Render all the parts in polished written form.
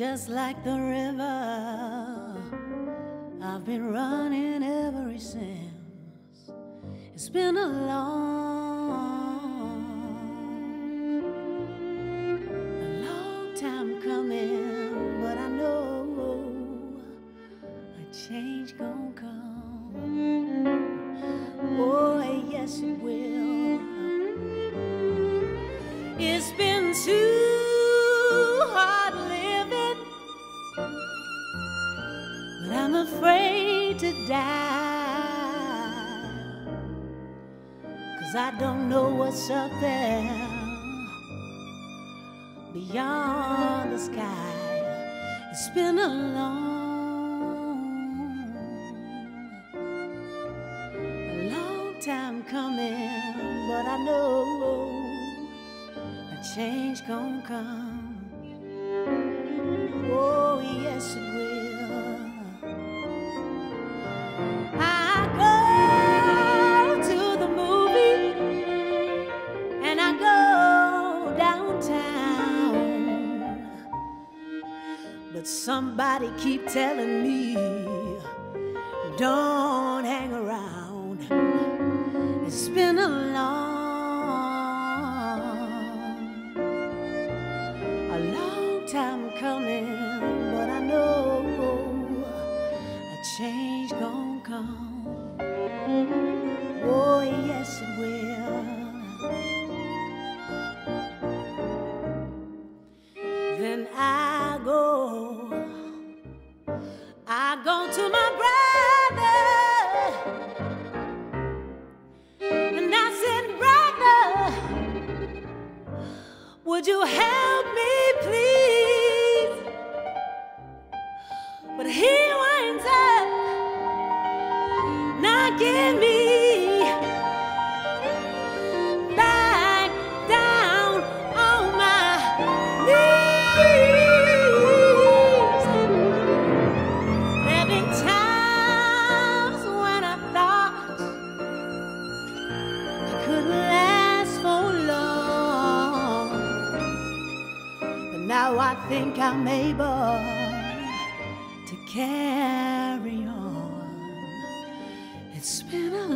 just like the river, I've been running ever since. It's been a long time coming, but I know a change gon' come. Oh, yes it will. It's been too hard living, but I'm afraid to die, 'cause I don't know what's up there beyond the sky. It's been a long time coming, but I know a change gon' come. Oh, yes it will. I go to the movie and I go downtown, but somebody keep telling me don't hang around. It's been a long time coming, but I know a change gon' come. Oh, yes it will. Then I go to my brother, and I said, brother, would you help me, please? But he winds up knocking me back down on my knees. There've been times when I thought I couldn't last for long, but now I think I'm able to carry on. It's been a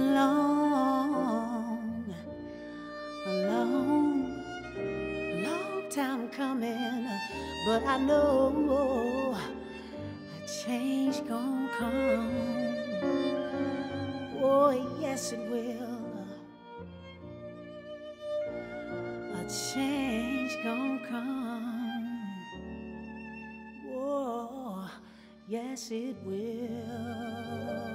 long time coming, but I know a change gon' come. Oh, yes it will. A change gon' come. Oh, yes it will.